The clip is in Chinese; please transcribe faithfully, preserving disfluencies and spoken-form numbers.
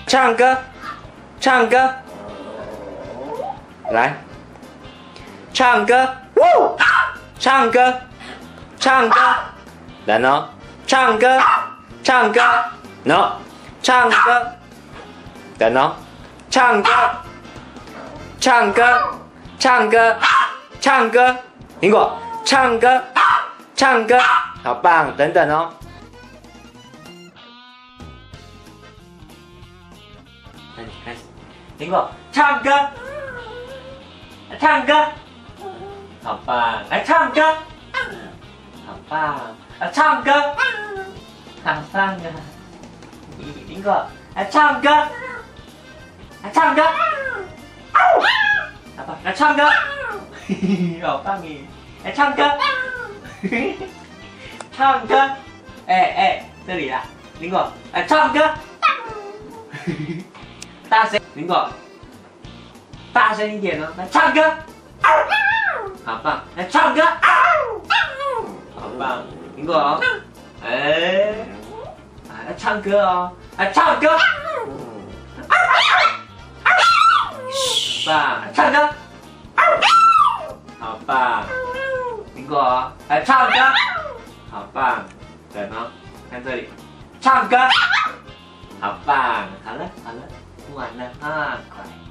唱歌，唱歌，来，唱歌，唱歌，唱歌，来喏，唱歌，唱歌，喏，唱歌，来喏，唱歌，唱歌，唱歌，唱歌，苹果，唱歌，唱歌，好棒，等等哦。开始，苹果唱歌，唱歌，好棒！来唱歌，好棒！啊，唱歌，好棒啊！苹果，来唱歌，来唱歌，好棒！来唱歌，好棒耶！来唱歌，唱歌，哎哎，这里啦，苹果，来唱歌。大声，苹果，大声一点哦！来唱歌，好棒！来唱歌，好棒！苹果，哎，来唱歌哦！来唱歌，好棒！唱歌，好棒！苹果，来唱歌，好棒！等哦，看这里，唱歌，好棒！好了，好了。完了啊，快！